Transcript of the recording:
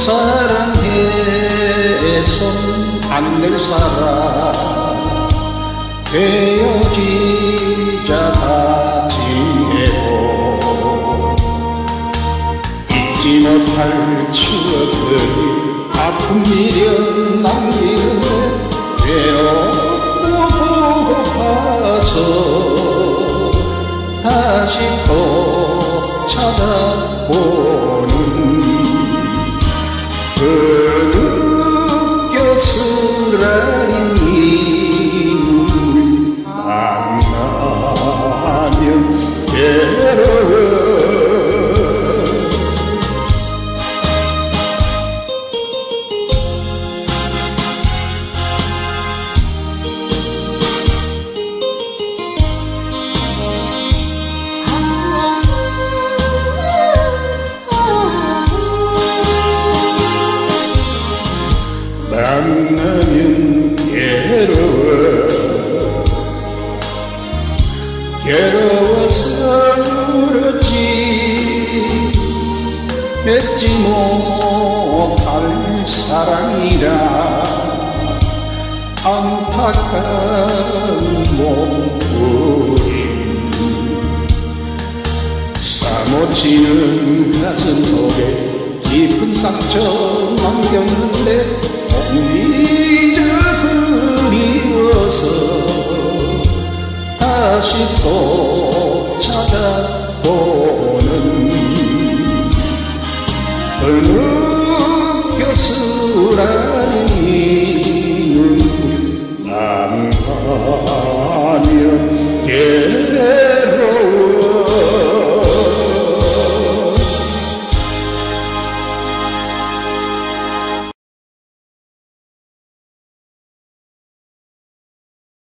사랑해선 안 될 사람 헤어지자 다짐해도 잊지 못할 추억을 아픈 미련 남기는데 외롭고 보고파서 다시 또 찾아보는 그 느껴스라는 이 눈물 만나면 괴로워 만나면 괴로워서 울었지 맺지 못할 사랑이라 안타까운 몸부림 사무치는 가슴 속에 깊은 상처 남겼는데 이제 그리워서 다시 또 찾아보는 널 느껴스라